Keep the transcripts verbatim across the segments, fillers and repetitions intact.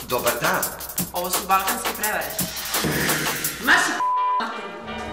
Dobar dan. Ovo su balkanske prevare. Maši materiju.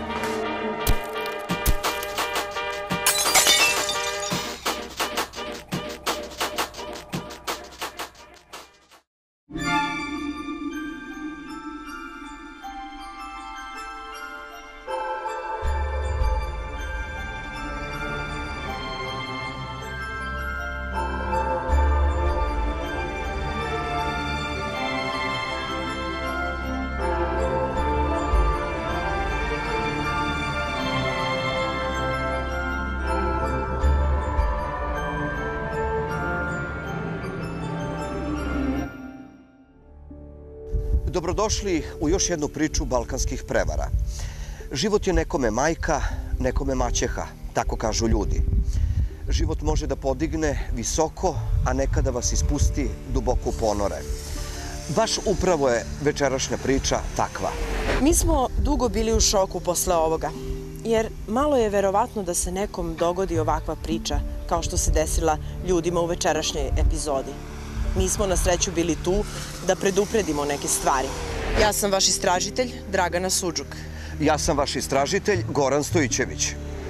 Dobrodošli u još jednu priču balkanskih prevara. Život je nekome majka, nekome maćeha, tako kažu ljudi. Život može da podigne visoko, a nekada vas ispusti duboko u ponore. Baš upravo je večerašnja priča takva. Mi smo dugo bili u šoku posle ovoga, jer malo je verovatno da se nekom dogodi ovakva priča, kao što se desila ljudima u večerašnjoj epizodi. Mi smo na sreću bili tu da predupredimo neke stvari. Ja sam vaš istražitelj, Dragana Sudžuk. Ja sam vaš istražitelj, Goran Stojićević.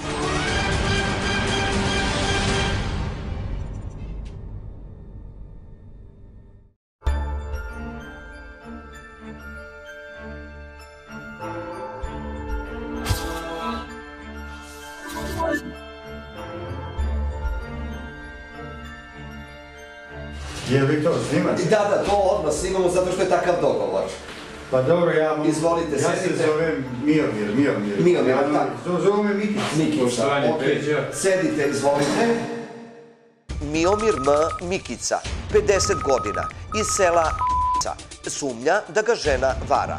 Je li to snimate? Da, da, to odmah snimamo zato što je takav dogovor. Pa dobro, ja mogu... Izvolite, ja sedite. se zovem Miomir, Miomir. Miomir, ja, tako. To zove me Mikica. Mikica, Poštovanje okej. Peđa. Sedite, izvolite. Miomir M. Mikica, pedeset godina, iz sela sumnja da ga žena vara.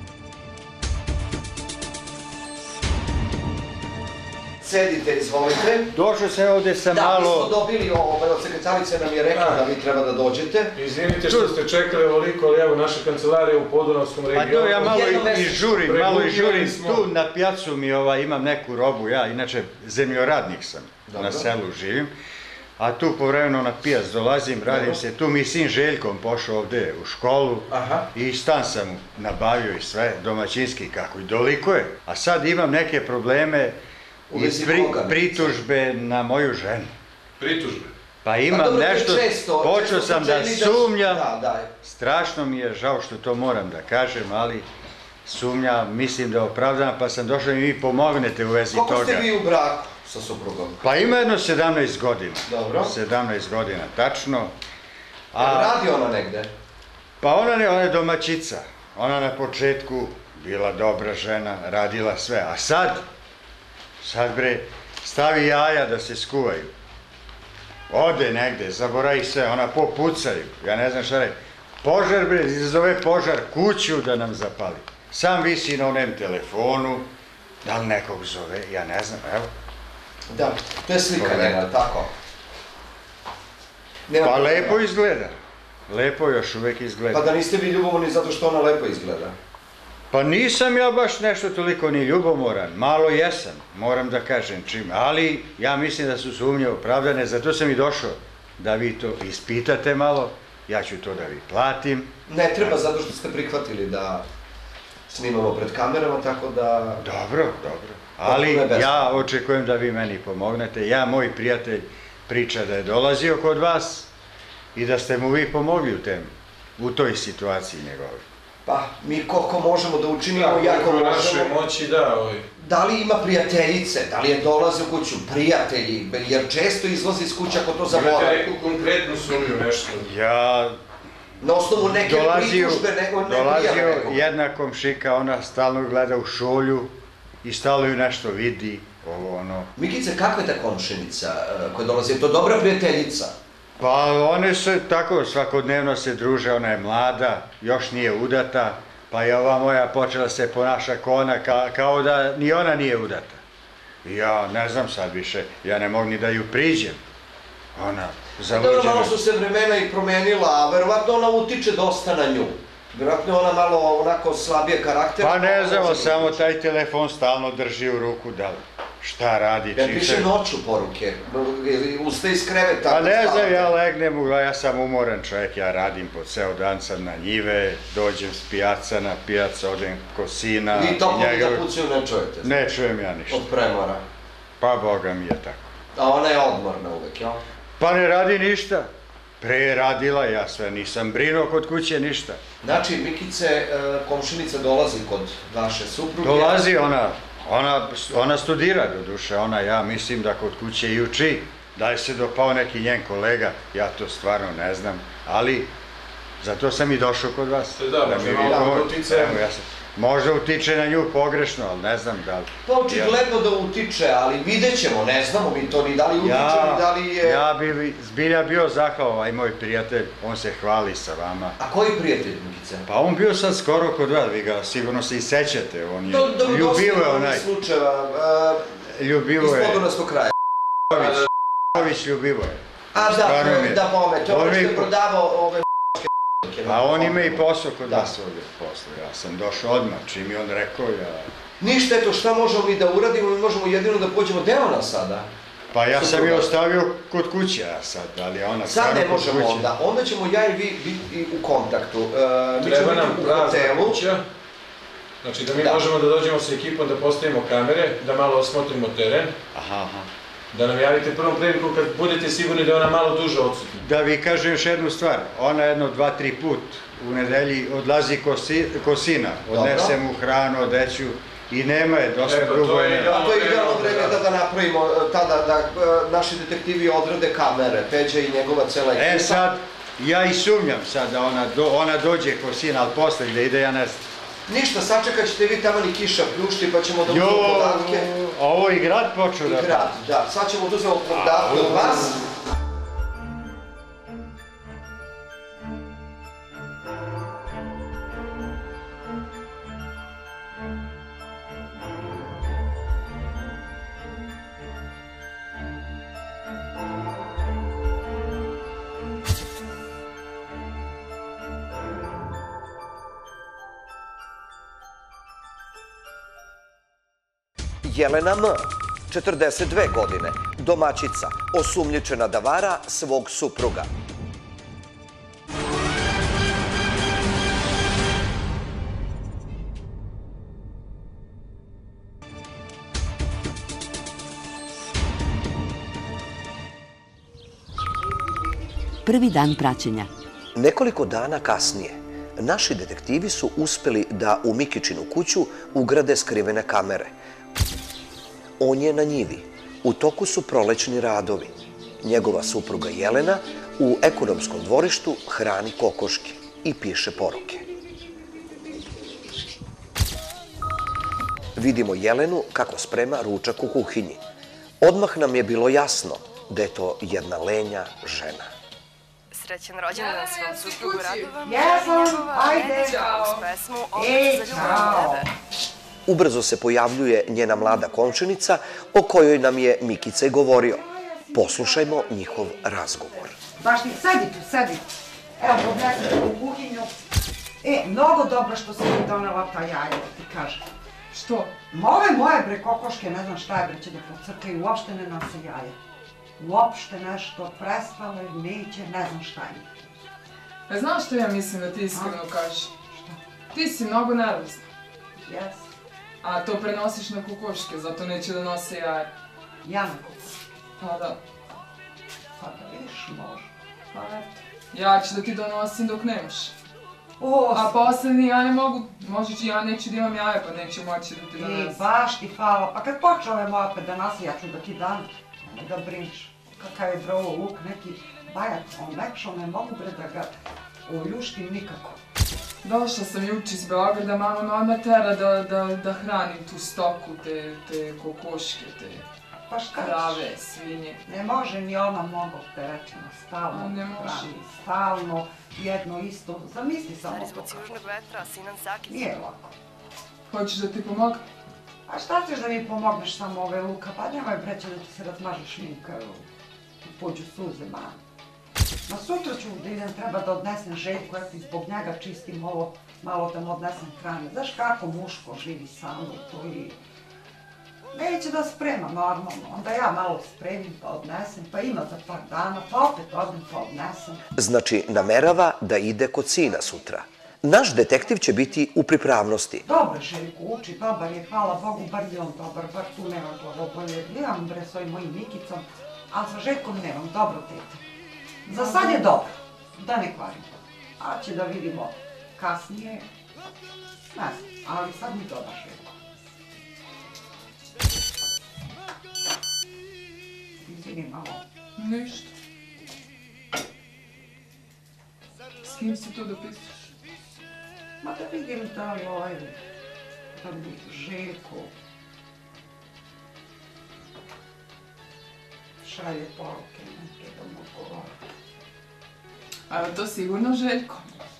Sedite, izvolite. Došao sam ovde sa Da, mi malo... smo dobili ovo, od sekretarice nam je rekla da vi treba da dođete. Izvinite što ste čekali ovoliko, ali evo naša kancelarija u Podunavskom Pa regionu. to ja malo Jedno i, i mesečno. žurim, malo i žurim. Pregubili smo. Tu na pjacu mi ovaj, imam neku robu, ja inače zemljoradnik sam, na selu živim. A tu povremeno na pijac dolazim, radim se, tu mi sin Željkom pošao ovde u školu i stan sam mu nabavio i sve, domaćinski kako i doliko je. A sad imam neke probleme i pritužbe na moju ženu. Pritužbe? Pa imam nešto, počeo sam da sumnjam, Da, da. strašno mi je žao što to moram da kažem, ali sumnjam, mislim da opravdam, pa sam došao i vi pomognete u vezi toga. Koliko ste vi u braku sa suprugom? Pa ima jedno sedamnaest godina. Dobro. sedamnaest godina, tačno. Radi ona negde? Pa ona ne, ona je domaćica. Ona na početku bila dobra žena, radila sve. A sad, sad bre, stavi jaja da se skuvaju. Ode negde, zaboravi sve, ona popucaju. Ja ne znam šta reći. Požar bre, izazove požar, kuću da nam zapali. Sam visi na onem telefonu, da li nekog zove, ja ne znam, evo. Da, to je slika njena, tako? Pa lepo izgleda. Lepo još uvek izgleda. Pa da niste vi ljubomorni zato što ona lepo izgleda? Pa nisam ja baš nešto toliko ni ljubomoran, malo jesam, moram da kažem čim, ali ja mislim da su sumnje opravdane, zato sam i došao da vi to ispitate malo, ja ću to da vi platim. Ne treba, zato što ste prihvatili da snimamo pred kamerama, tako da... Dobro, dobro, ali ja očekujem da vi meni pomognete, ja, moj prijatelj, priča da je dolazio kod vas i da ste mu vi pomogli u tem, u toj situaciji njegovoj. Pa, mi koliko možemo da učinimo, Da, jako koliko možemo. naše moći, da, ovaj. Da li ima prijateljice, da li je dolaze u kuću, prijatelji, jer često izlazi iz kuće ako to zaboravi. Imate neku konkretnu sumnju, nešto? Ja... Na osnovu neke pritužbe, nego ne prijave Dolazio nekog. jedna komšika, ona stalno gleda u šolju i stalno ju nešto vidi, ovo ono. Mikice, kakva je ta komšinica koja dolazi? Je to dobra prijateljica? Pa one se tako svakodnevno se druže, ona je mlada, još nije udata, pa je ova moja počela se ponaša kao ona, kao da ni ona nije udata. Ja ne znam sad više, ja ne mogu ni da ju priđem. Ona zaluđena. Dobro, malo su se vremena i promenila, a verovatno ona utiče dosta na nju. Vjerojatno je ona malo onako slabije karaktera. Pa ne znamo, samo taj telefon stalno drži u ruku, da Šta radi? Ja čim piše se- noću poruke, ustaje iz kreveta. Pa ne znam, spavate. ja legnem, u- ja sam umoran čovjek, ja radim po ceo dan, sam na njive, dođem s pijaca na pijac, odem kod sina. I topovi njega- da pucaju ne čujete? Ne čujem ja ništa. Od premora. Pa Boga mi je tako. A ona je odmorna uvek, jel? Pa ne radi ništa. Pre je radila, ja sve nisam brinuo kod kuće ništa. Znači, Mikice, e, komšinica dolazi kod vaše supruge. Dolazi ona, ona, ona studira do duše, ona ja mislim da kod kuće i uči. Da je se dopao neki njen kolega, ja to stvarno ne znam, ali zato sam i došao kod vas. Da, možda mi malo vi pomoć- utiče. Evo, ja sam- Možda utiče na nju pogrešno, ali ne znam da li... Pa očigledno da utiče, ali vidjet ćemo, ne znamo mi to ni da li utiče, ni da li je... Ja bi zbilja bio zahval, ovaj moj prijatelj, on se hvali sa vama. A koji prijatelj, Mikice? Pa on bio sad skoro kod vas, vi ga sigurno se i sećate, on je Do, do, ljubivo je onaj, slučajeva, uh, ljubivo iz je, Podunavskog kraja. Ković ljubivo je. A da, Stvarno mi je. da pome, to je ono što je Ovi- prodavao ove A on ima i posao kod Da. vas ovdje posle, ja sam došao odmah, čim je on rekao, ja... Ništa, eto, šta možemo mi da uradimo, mi možemo jedino da pođemo, gde je ona sada? Pa ja sam Supruga. je ostavio kod kuće, ja sad, ali je ona Sad stvarno ne kod možemo kuće. onda, onda ćemo ja i vi biti u kontaktu. E, mi ćemo Treba nam biti u prazna hotelu. kuća. Znači da mi Da. možemo da dođemo sa ekipom, da postavimo kamere, da malo osmotrimo teren, Aha, aha. da nam javite prvom priliku kad budete sigurni da je ona malo duže odsutna. Da vi kažem još jednu stvar, ona jedno dva, tri put u nedelji odlazi ko, si, ko sina, odnese mu hranu, odeću i nema je, dosta E, pa dugo to je je nema. A to je idealno vreme da, da napravimo, e, tada da e, naši detektivi odrade kamere, Peđa i njegova cela ekipa. E sad, ja i sumnjam sad da ona, do, ona dođe ko sina, ali posle gde ide ja ne znam. Ništa, sačekat ćete vi tamo ni kiša pljušti, pa ćemo da uzmemo Jo, podatke. ovo i grad počeo I da... grad, da. Sad ćemo da uzmemo podatke od vas. Jelena M, četrdeset dve godine, domaćica, osumnjičena da vara svog supruga. Prvi dan praćenja. Nekoliko dana kasnije, naši detektivi su uspeli da u Mikičinu kuću ugrade skrivene kamere. On je na njivi. U toku su prolećni radovi. Njegova supruga Jelena u ekonomskom dvorištu hrani kokoške i piše poruke. Vidimo Jelenu kako sprema ručak u kuhinji. Odmah nam je bilo jasno da je to jedna lenja žena. Srećan rođendan svom suprugu Radovan. Jesam, ajde. Uz pesmu Ej, Opet za čao. ljubav tebe. Ubrzo se pojavljuje njena mlada komšinica o kojoj nam je Mikica i govorio. Poslušajmo njihov razgovor. Baš ti, sedi tu, sedi. Evo, podnesem te u kuhinju. E, mnogo dobro što si mi donela ta jaja, da ti kažem. Što? Ma ove moje bre kokoške, ne znam šta je bre, će da pocrkaju, uopšte ne nose jaja. Uopšte nešto prespale, neće, ne znam šta je. E, znaš što ja mislim da ti iskreno kažeš? Ti si mnogo nervozna, Jes, a to prenosiš na kokoške, zato neće da nose jaja. ja na kokoške. Pa da, Pa da vidiš, može. pa eto. Ja ću da ti donosim dok nemaš. O, A posle ni ja ne mogu, možeš i ja neću da imam jaja, pa neću moći da ti i donesem. baš ti hvala. Pa kad počne ove moje opet da nose, ja ću da ti dam. Ne da brineš. Kakav je bre ovo luk, neki bajak, on lepšo ne mogu bre da ga oljuštim nikako. Došla sam juče iz Beograda, mama me odmah tera da, da, da hranim tu stoku, te, te kokoške, te Pa šta ćeš? krave, svinje. Ne može ni ona mnogo opterećena, stalno A, ne može. hrani, stalno jedno isto. Zamisli samo Stari to. zbog južnog vetra, Sinan Sakić. Nije lako. Hoćeš da ti pomogam? A šta ćeš da mi pomogneš samo ove luka? Pa nemoj breće da ti se razmaže šminka, ti pođu suze, ma. Ma sutra ću da idem, treba da odnesem Željku, ja ti zbog njega čistim ovo, malo da mu odnesem hrane. Znaš kako muško živi samo to i... Neće da sprema normalno, onda ja malo spremim pa odnesem, pa ima za par dana, pa opet odem pa odnesem. Znači, namerava da ide kod sina sutra. Naš detektiv će biti u pripravnosti. Dobro, Željko uči, dobar je, hvala Bogu, bar je on dobar, bar tu nema glavobolje. Imam bre s ovim mojim Mikicom, ali sa Željkom nemam, dobro tete. Za sad je dobro, da ne kvarim. A će da vidimo kasnije, ne znam, ali sad mi dobar Željko. Izvini malo. Ništa. S kim si to dopisuješ? Ma da vidim da li ovaj, da mi Željko šalje poruke neke da mu odgovara. A je to sigurno Željko?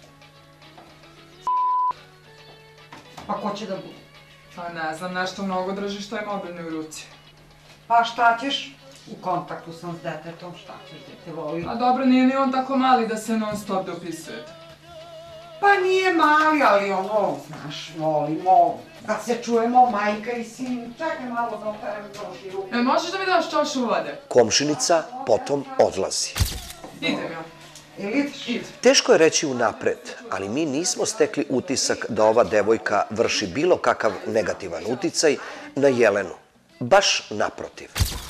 Pa ko će da bude? Pa ne znam, nešto mnogo držiš taj mobilni u ruci. Pa šta ćeš? U kontaktu sam s detetom, šta ćeš, dete voli? A dobro, nije ni on tako mali da se non stop dopisujete. Pa nije mali, ali ono, znaš, volimo da se čujemo majka i sin. Čekaj malo da operem troši ruke. E, možeš da mi daš čošu vode? Komšinica potom odlazi. Idem ja. Ili ideš? Idem. Teško je reći unapred, ali mi nismo stekli utisak da ova devojka vrši bilo kakav negativan uticaj na Jelenu. Baš naprotiv.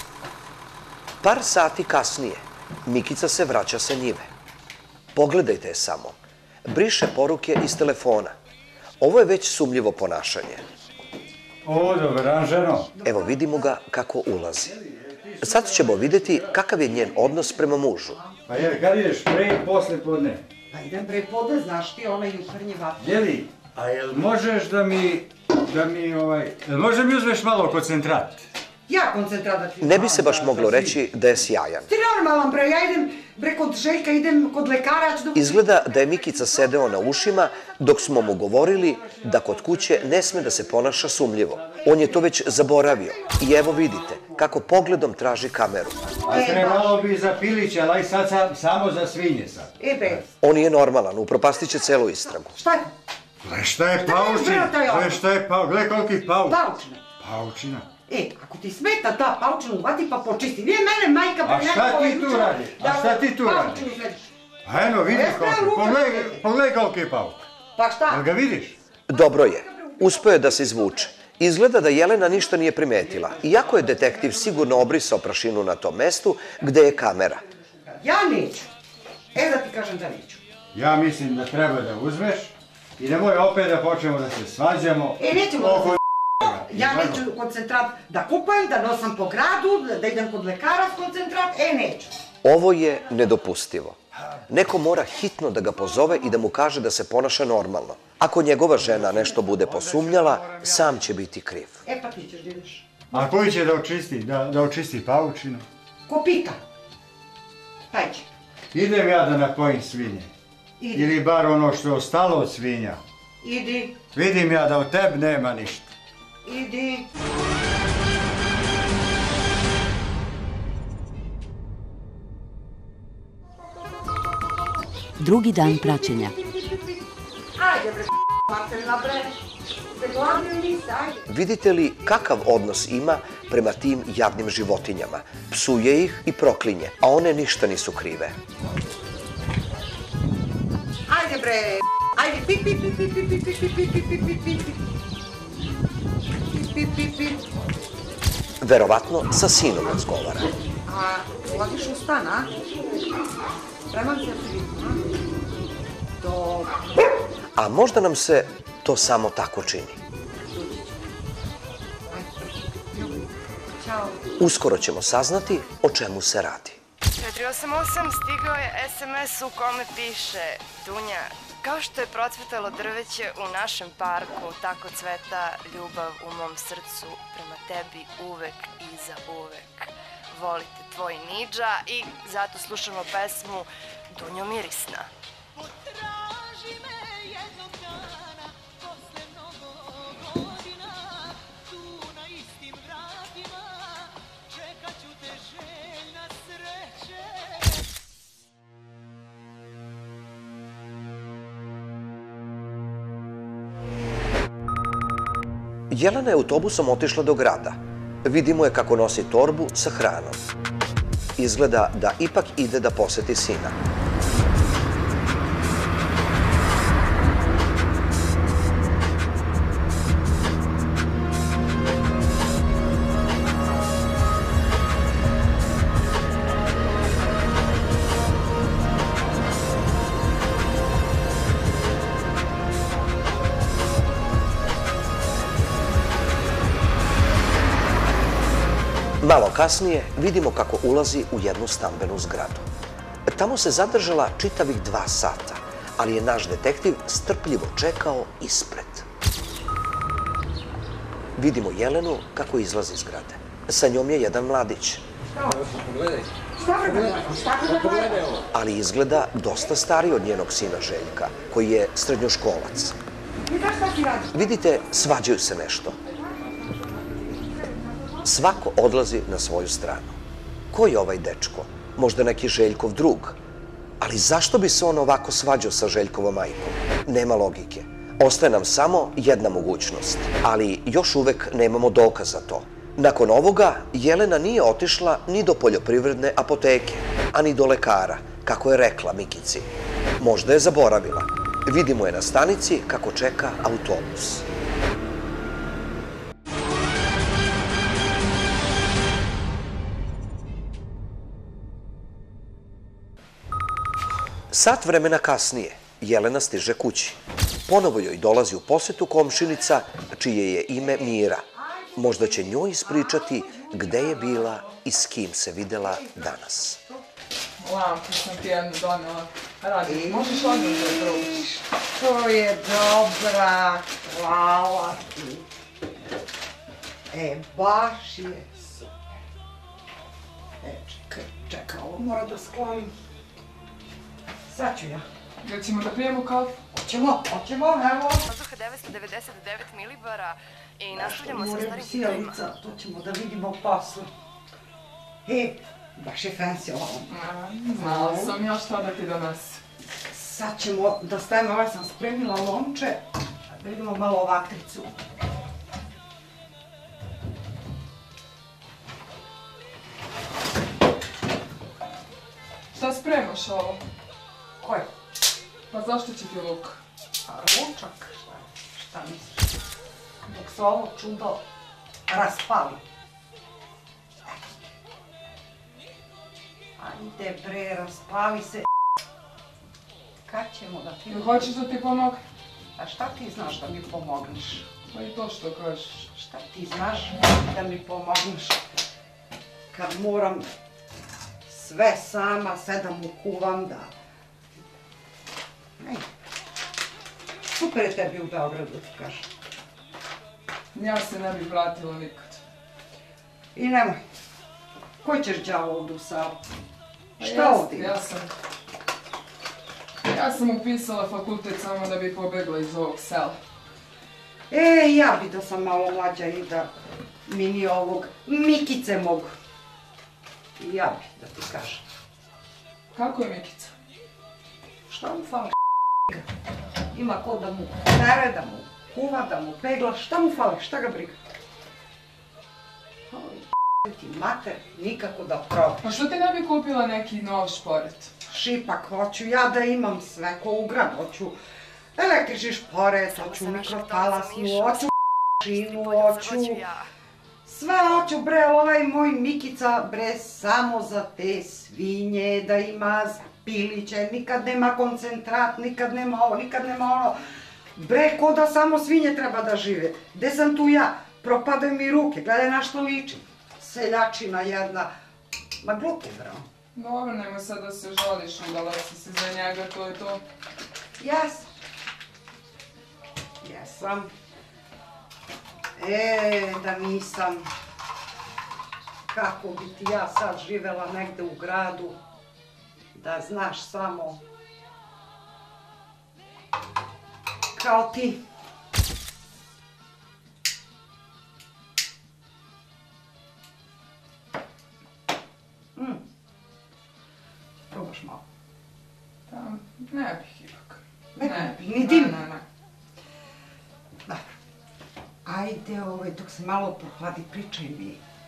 Par sati kasnije, Mikica se vraća sa njive. Pogledajte je samo. Briše poruke iz telefona. Ovo je već sumnjivo ponašanje. O, dobar dan, ženo. Evo vidimo ga kako ulazi. Sad ćemo vidjeti kakav je njen odnos prema mužu. Pa jer, kad ideš pre i posle podne? Pa idem pre podne, znaš ti, onaj jutarnji vatr. Jeli, a jel možeš da mi, da mi, ovaj, jel možeš da mi uzmeš malo koncentrat? Ja koncentrat da ti... Ne bi se baš moglo reći da je sjajan. Ti normalan bre, ja idem bre kod Željka, idem kod lekara, ja ću da... Izgleda da je Mikica sedeo na ušima dok smo mu govorili da kod kuće ne sme da se ponaša sumljivo. On je to već zaboravio. I evo vidite kako pogledom traži kameru. A trebalo bi za piliće, ali aj sad sam, samo za svinje sad. E bre, On je normalan, upropastit će celu istragu. šta je? Gle šta je paučina, gle šta je paučina, gle koliki pauč. Paučina. Paučina. E, ako ti smeta ta paučina, uvati pa počisti. Nije mene majka... A šta ti tu radiš? A šta ti tu radiš? A eno, vidi koliki, pogledaj, pogledaj koliki je pauč. Pa šta? Jel ga vidiš? Dobro je. Uspeo je da se izvuče. Izgleda da Jelena ništa nije primetila, iako je detektiv sigurno obrisao prašinu na tom mestu gde je kamera. Ja neću. E da ti kažem da neću. Ja mislim da treba da uzmeš i da moj opet da počnemo da se svađamo. E, nećemo oko da se... Ja neću koncentrat da kupujem, da nosam po gradu, da idem kod lekara s koncentrat. E, neću. Ovo je nedopustivo. Neko mora hitno da ga pozove i da mu kaže da se ponaša normalno. Ako njegova žena nešto bude posumnjala, sam će biti kriv. E, pa ti ćeš da ideš. A koji će da očisti, da, da očisti paučinu? Ko pita? Taj će. Idem ja da napojim svinje. Idi. Ili bar ono što je ostalo od svinja. Idi, Vidim ja da od tebe nema ništa. idi. Drugi dan praćenja. Ajde bre, materina bre. Se gladni niste, ajde. Vidite li kakav odnos ima prema tim jadnim životinjama? Psuje ih i proklinje, a one ništa nisu krive. Ajde bre, ajde, pip, pip, pip, pip, pip, pip, pip, pip, pip, pip, pip, pip, pip. Pip, pip, pip. Verovatno sa sinom razgovara. A, ulaziš u stan, a? Spreman se ti vidim, a? Dobro. A možda nam se to samo tako čini. Ajde. Ćao. Uskoro ćemo saznati o čemu se radi. četiri osam osam stigao je es em es u kome piše: Dunja, kao što je procvetalo drveće u našem parku, tako cveta ljubav u mom srcu prema tebi uvek i za uvek. Volite tvoj Nidža i zato slušamo pesmu Dunjo mirisna. Jelena je autobusom otišla do grada. Vidimo je kako nosi torbu sa hranom. Izgleda da ipak ide da poseti sina. Malo kasnije vidimo kako ulazi u jednu stambenu zgradu. Tamo se zadržala čitavih dva sata, ali je naš detektiv strpljivo čekao ispred. Vidimo Jelenu kako izlazi iz zgrade. Sa njom je jedan mladić. Ali izgleda dosta stariji od njenog sina Željka, koji je srednjoškolac. Vidite, svađaju se nešto. Svako odlazi na svoju stranu. Ko je ovaj dečko? Možda neki Željkov drug. Ali zašto bi se on ovako svađao sa Željkovom majkom? Nema logike. Ostaje nam samo jedna mogućnost. Ali još uvek nemamo dokaz za to. Nakon ovoga, Jelena nije otišla ni do poljoprivredne apoteke, a ni do lekara, kako je rekla Mikici. Možda je zaboravila. Vidimo je na stanici kako čeka autobus. Sat vremena kasnije, Jelena stiže kući. Ponovo joj dolazi u posetu komšinica, čije je ime Mira. Možda će njoj ispričati gde je bila i s kim se videla danas. Lampu sam ti jednu donela. Radi, možeš odmah da proučiš. To je dobra, hvala ti. E, baš je super. E, čekaj, čekaj, ovo mora da sklonim. Sad ću ja. Jel ćemo da pijemo kafu? Hoćemo, hoćemo, evo. Vazduha devetsto devedeset devet milibara i nastavljamo sa starim hitovima. Sjelica, to ćemo da vidimo posle. E, baš je fancy ovo. Znala sam ja šta da ti donesi. Sad ćemo da stavimo, ovaj sam spremila lonče, da vidimo malo vatricu. Šta spremaš ovo? Koje? Pa zašto će ti luk? A ručak, šta, šta misliš? Dok se ovo čudo raspali. Ajde bre, raspali se. Kad ćemo da ti... Jel hoćeš da ti pomogu? A šta ti znaš da mi pomogneš? Pa i to što kažeš. Šta ti znaš da mi pomogneš? Kad moram sve sama, sve da mu kuvam, da... Ej, super je tebi u Beogradu, ti kažem. Ja se ne bih vratila nikad. I nemoj. Koji ćeš đavo ovdje u Savu? Pa Šta jest, ovdje? Ja sam... Ja sam upisala fakultet samo da bi pobegla iz ovog sela. E, ja bi da sam malo mlađa i da mi ni ovog Mikice mogu. I ja bi, da ti kažem. Kako je Mikica? Šta mu fali? Ima ko da mu pere, da mu kuva, da mu pegla. Šta mu fali? Šta ga briga? Oj, ti mater, nikako da probaš. Pa što ti ne bi kupila neki nov šporet? Šipak, hoću ja da imam sve ko u grad. Hoću električni šporet, hoću mikrotalasnu, hoću šinu, hoću... Sve hoću bre, ovaj moj Mikica bre, samo za te svinje, da ima piliće, nikad nema koncentrat, nikad nema ovo, nikad nema ono. Bre, ko da samo svinje treba da žive. Gde sam tu ja? Propade mi ruke, gledaj na što ličim. Seljačina jedna. Ma glupi bro. Dobro, nemoj sad da se žališ, udala si se za njega, to je to. Jesam. Jesam. E, da nisam. Kako bi ti ja sad živela negde u gradu, da znaš samo kao ti. Mm. Probaš malo. Pa, ne bih ipak. Ne bih, ni dim. Ne, ne, ne. Dobro. Ajde, ovaj, dok se malo prohladi, pričaj mi.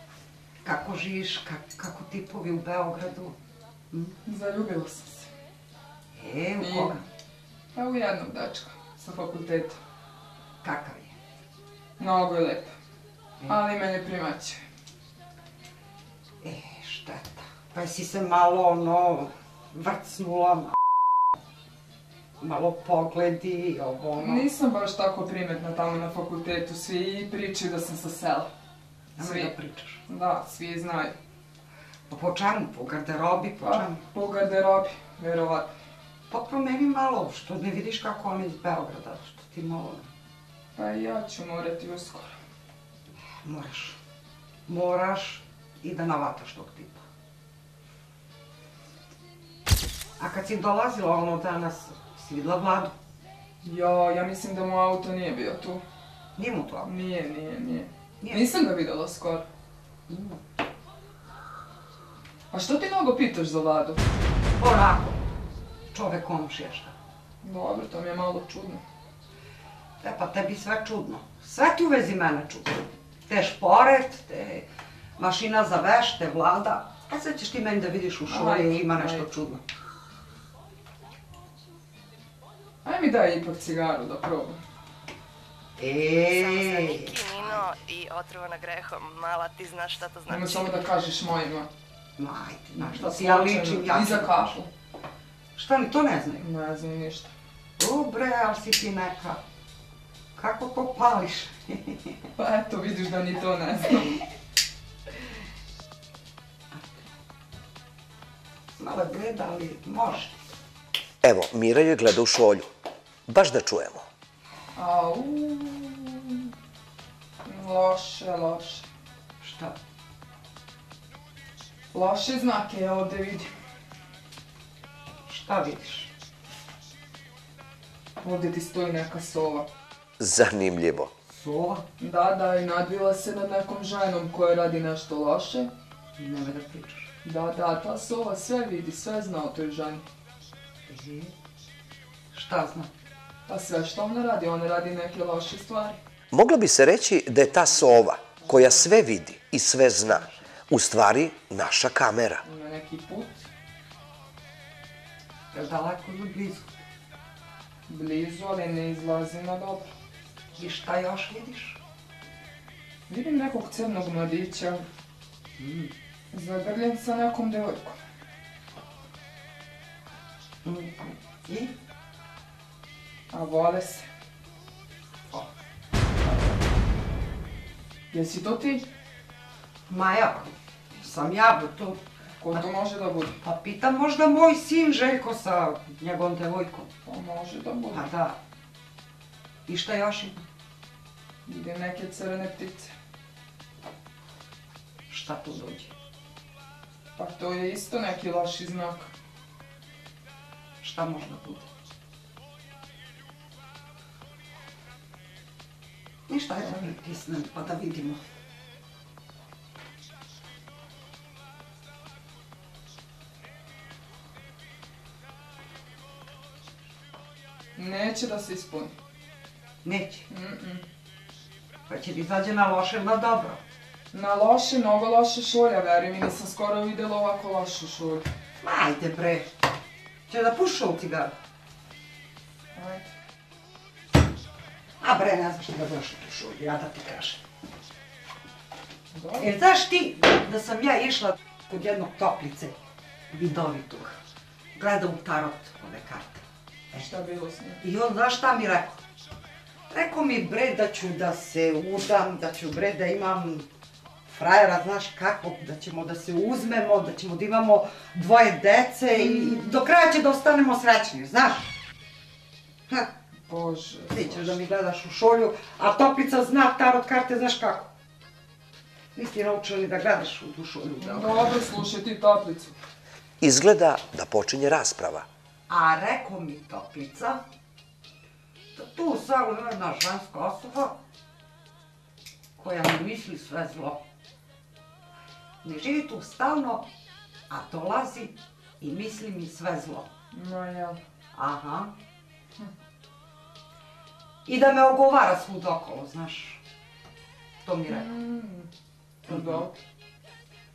Kako živiš, kako tipovi u Beogradu? Zaljubila sam se. E, u koga? Pa u jednog dečka, sa fakulteta. Kakav je? Mnogo je lep, ali mene primaćuje. E, šteta. Pa jesi se malo, ono, vrcnula, malo pogledi, ovo, ono... Nisam baš tako primetna tamo na fakultetu, svi pričaju da sam sa sela. Svi da pričaš? Da, svi znaju. Pa po čemu? Po garderobi? Po čemu? Po garderobi, verovatno. Pa promeni malo, što ne vidiš kako on iz Beograda, što ti malo... Pa i ja ću morati uskoro. Moraš. Moraš i da navataš tog tipa. A kad si dolazila ono danas, si videla Vladu? Jo, ja mislim da mu auto nije bio tu. Nije mu to? Nije, nije, nije. Nisam ga videla skoro. A što ti mnogo pitaš za Vladu? Onako. Čovek komšija šta. Dobro, to mi je malo čudno. E pa tebi sve čudno. Sve ti u vezi mene čudno. Te šporet, te mašina za veš, te Vlada. A sad ćeš ti meni da vidiš u šolji i ima nešto čudno. Aj mi daj ipak cigaru da probam. Eee... Samo za Niki, Nino i otrovana grehom. Mala, ti znaš šta to znači. Nemo samo da kažeš mojima. Ma, ajde, znaš šta si ja ličim, ja I za kafu. Šta ni to ne znaju? Ne znam ništa. O bre, ali si ti neka. Kako to pališ? Pa eto, vidiš da ni to ne znam. Malo gleda, ali može. Evo, Mira joj gleda u šolju. Baš da čujemo. Au... Loše, loše. Šta? Loše znake ja ovde vidim. Šta vidiš? Ovde ti stoji neka sova. Zanimljivo. Sova? Da, da, i nadvila se nad nekom ženom koja radi nešto loše. Nemoj da pričaš. Da, da, ta sova sve vidi, sve zna o toj ženi. I? Šta zna? Pa sve što ona radi, ona radi neke loše stvari. Moglo bi se reći da je ta sova, koja sve vidi i sve zna, u stvari naša kamera. Ima neki put. Je li daleko ili blizu? Blizu, ali ne izlazi na dobro. I šta još vidiš? Vidim nekog crnog mladića. Zagrljen sa nekom devojkom. I? A vole se. Jesi to ti? Maja, sam ja, to... Ko to može da bude? Pa pitam možda moj sin Željko sa njegovom devojkom. Pa može da bude. Pa da. I šta još ima? Vidim neke crvene ptice. Šta tu dođe? Pa to je isto neki loši znak. Šta možda bude? Ništa, ajde da pritisnem pa da vidimo. Neće da se ispuni. Neće. Mm-mm. Pa će ti izađe na loše ili na dobro? Na loše, mnogo loše šolja, veruj mi, nisam skoro videla ovako lošu šolju. Ma ajde bre. Će da pušu u cigaru? Ajde. A bre, ne znaš ti da došli tu šolju, ja da ti kažem. Dobro. Jer znaš ti da sam ja išla kod jednog toplice, vidovitog, gleda u tarot ove karte. Šta bilo s njim? I on, znaš šta mi rekao? Rekao mi bre da ću da se udam, da ću bre da imam frajera, znaš kako, da ćemo da se uzmemo, da ćemo da imamo dvoje dece i do kraja će da ostanemo srećni, znaš? Ha, Bože, ti ćeš da mi gledaš u šolju, a toplica zna tarot karte, znaš kako? Nisi naučili da gledaš u tu šolju. Dobro, slušaj ti toplicu. Izgleda da počinje rasprava. A rekao mi toplica, da tu samo ima jedna ženska osoba koja mi misli sve zlo. Ne živi tu stalno, a dolazi i misli mi sve zlo. No, jel. Aha. I da me ogovara svud okolo, znaš. To mi rekao. Mm, dobro.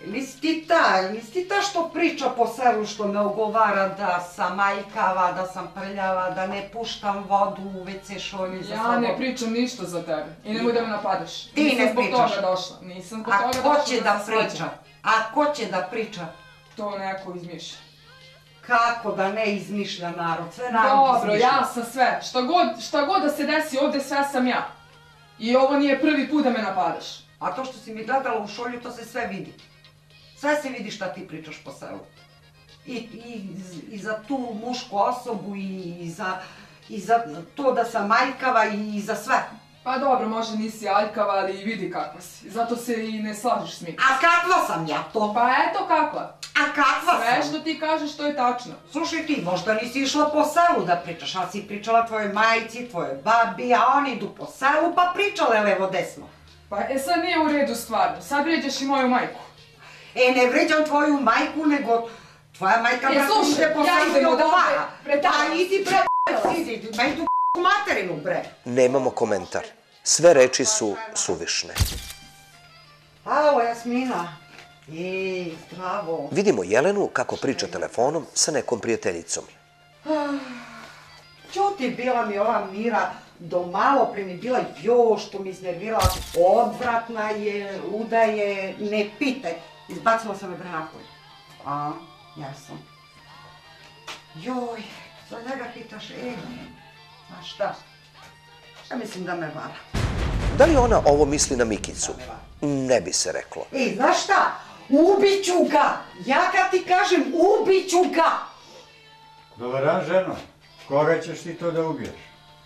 Nisi ti ta, nisi ti ta što priča po selu, što me ogovara da sam majkava, da sam prljava, da ne puštam vodu u ve ce šolju za sobom. Ja ne pričam ništa za tebe i nemoj da me napadaš. Ti ne pričaš. Nisam zbog toga došla. Nisam zbog toga došla A ko će da se svađam. priča? A ko će da priča? To neko izmišlja. Kako da ne izmišlja narod? Sve narod Dobro, izmišlja. ja sam sve. Šta god, šta god da se desi ovde, sve sam ja. I ovo nije prvi put da me napadaš. A to što si mi gledala u šolju, to se sve vidi. Sve se vidi šta ti pričaš po selu. I, i, i za tu mušku osobu, i, i, za, i za to da sam aljkava, i, i za sve. Pa dobro, možda nisi aljkava, ali vidi kakva si. Zato se i ne slažeš s Mikicom. A kakva sam ja to? Pa eto kakva. A kakva Sve sam? što ti kažeš, to je tačno. Slušaj ti, možda nisi išla po selu da pričaš, ali si pričala tvojoj majici, tvojoj babi, a oni idu po selu pa pričale levo desno. Pa e sad nije u redu stvarno. Sad vrijeđaš i moju majku. E, ne vređam tvoju majku, nego tvoja majka E, brate slušaj, ide po ja selu idem i odavde, ogovara. pre tebe. Pa idi bre, idi, meni tu k***u materinu bre. Nemamo komentar. Sve reči su suvišne. Alo, Jasmina. Ej, zdravo. Vidimo Jelenu kako priča telefonom sa nekom prijateljicom. Ćuti, bila mi ova Mira do malo pre mi bila još što mi iznervirala. Odvratna je, luda je, ne pitaj. Izbacila sam me bre napolje. A, jesam. Joj, za njega pitaš, ej, znaš šta? Ja mislim da me vara. Da li ona ovo misli na Mikicu? Ne bi se reklo. Ej, znaš šta? Ubiću ga! Ja kad ti kažem, ubiću ga! Dobar dan, ženo. Koga ćeš ti to da ubiješ?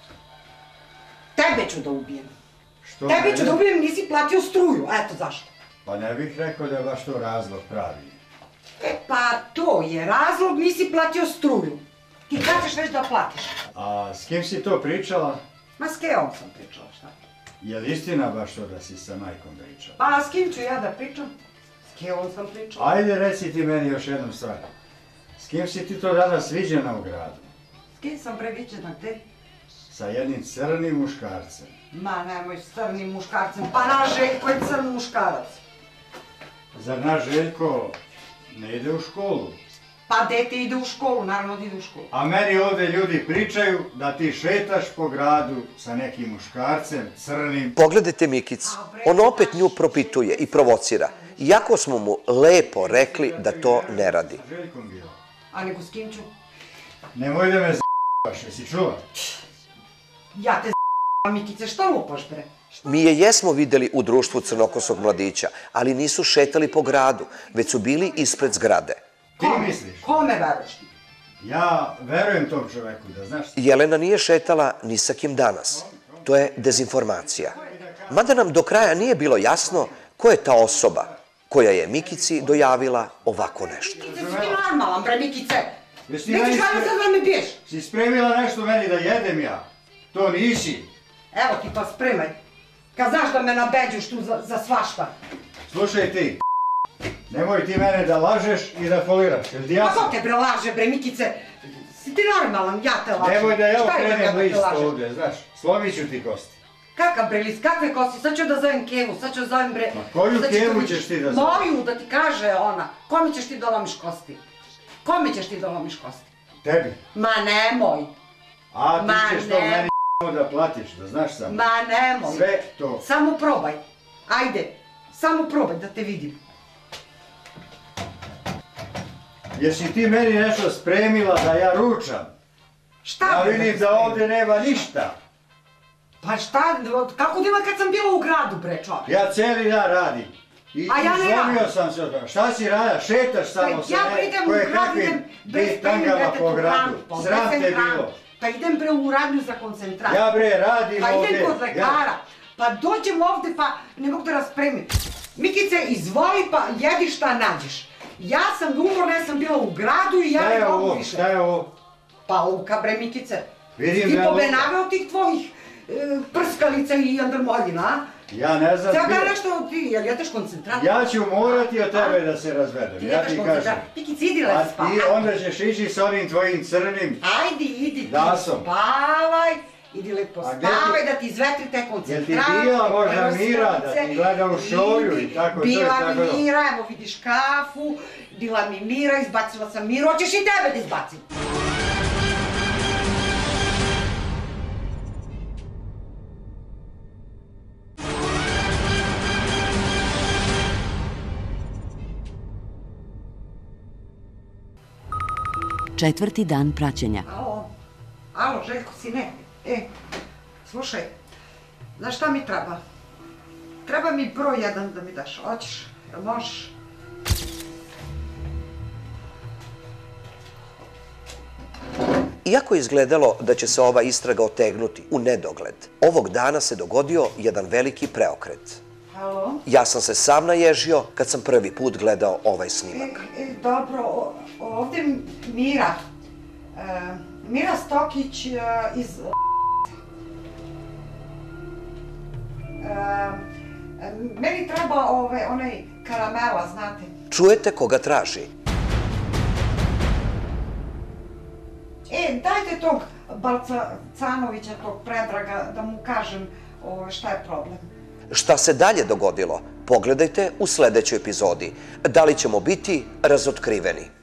Tebe ću da ubijem. Što Tebe ću mene? da ubijem, nisi platio struju, eto zašto. Pa ne bih rekao da je baš to razlog pravi. E pa to je razlog, nisi platio struju. Ti kad ćeš već da platiš? A s kim si to pričala? Ma s Keom sam pričala, šta? Je li istina baš to da si sa majkom pričala? Pa s kim ću ja da pričam? S Keom sam pričala. Ajde, reci ti meni još jednu stvar. S kim si ti to danas viđena u gradu? S kim sam bre viđena, gde? Sa jednim crnim muškarcem. Ma nemoj s crnim muškarcem, pa naš Željko je crn muškarac. Zar naš Željko ne ide u školu? Pa dete ide u školu, naravno da ide u školu. A meni ovde ljudi pričaju da ti šetaš po gradu sa nekim muškarcem, crnim. Pogledajte Mikicu. On opet nju propituje i provocira. Iako smo mu lepo rekli da to ne radi. Sa Željkom bila. A nego s kim ću? Nemoj da me z***vaš, jesi čula? Ja te z***am, Mikice, šta lupaš bre? Mi je jesmo videli u društvu crnokosog mladića, ali nisu šetali po gradu, već su bili ispred zgrade. Ti misliš? Kome veruješ ti? Ja verujem tom čoveku, da znaš... Jelena nije šetala ni sa kim danas. To je dezinformacija. Mada nam do kraja nije bilo jasno ko je ta osoba koja je Mikici dojavila ovako nešto. Mikice, si ti normalan bre, Mikice? Jesi ti Nećeš meni valjda spre- sad da me biješ? Si spremila nešto meni da jedem ja? To nisi. Evo ti pa spremaj. Kad znaš da me nabeđuš tu za, za svašta. Slušaj ti, nemoj ti mene da lažeš i da foliraš, jel ti Pa jasno? ko te bre laže bre, Mikice? Si ti normalan, ja te lažem. Nemoj da ja Šta je bre okrenem da te list lažem? ovde, znaš, slomit ću ti kosti. Kakav bre list, kakve kosti? Sad ću da zovem Kevu, sad ću da zovem bre... Ma koju sad ću Kevu da mi- ćeš ti da zoveš? Moju, da ti kaže ona. Kome ćeš ti da lomiš kosti? Kome ćeš ti da lomiš kosti? Tebi. Ma nemoj. A ti Ma ćeš to ne. meni da platiš, da znaš samo. Ma nemoj. Sve to. Samo probaj. Ajde, samo probaj da te vidim. Jesi ti meni nešto spremila da ja ručam? Šta Ja bre da vidim ti da spremim? ovde nema ništa. Pa šta, kako da ima kad sam bila u gradu bre čovjek? Ja cijeli dan radim. I A ja ne izlomio radim. sam se od toga. Šta si radila? Šetaš samo Pa sa ja ne- bre idem u koje grad, kakvim idem bre spremim bitangama brete po tu gradu. hranu. Pa Sram odnesem te hranu. bilo. Pa idem bre u radnju za koncentrat. Ja bre radim Pa ovde. idem kod Ja- lekara. Pa dođem ovde pa ne mogu da raspremim. Mikice, izvoli pa jedi šta nađeš. Ja sam umorna, ja sam bila u gradu i ja Šta ne je mogu ovo? više. Šta je ovo? Pa luka bre Mikice. Vidim Ti da je luka. pobenaveo tih tvojih e, prskalica i andrmoljina, a? Ja ne znam. Sad ti- da nešto ti, jel jedeš koncentrat? Ja ću morati od tebe da se razvedem. Ti Ja jedeš ti koncentrat. kažem. Mikice, idi A lezi spavaj. ti onda ćeš ići s onim tvojim crnim. Ajde, idi ti. Dasom. Spavaj. Idi lepo A gde ti- spavaj da ti izvetri te Jel koncentracije. ti bila možda evo Mira da sunce, ti gleda u šolju i tako to i Bila tako mi da? Mira, evo vidiš kafu, bila mi Mira, izbacila sam Miru, hoćeš i tebe da izbacim? Četvrti dan praćenja. Alo, alo, Željko, sine, e, slušaj, znaš šta mi treba? Treba mi broj jedan da mi daš, hoćeš, jel možeš? Iako je izgledalo da će se ova istraga otegnuti u nedogled, ovog dana se dogodio jedan veliki preokret. Halo? Ja sam se sam naježio kad sam prvi put gledao ovaj snimak. E, e, dobro, o- ovdje Mira, e, Mira Stokić e, iz... E, meni treba ove, onaj karamela, znate. Čujete koga traži? E, dajte tog Balcanovića, tog Predraga, da mu kažem o, šta je problem. Šta se dalje dogodilo? Pogledajte u sledećoj epizodi. Da li ćemo biti razotkriveni?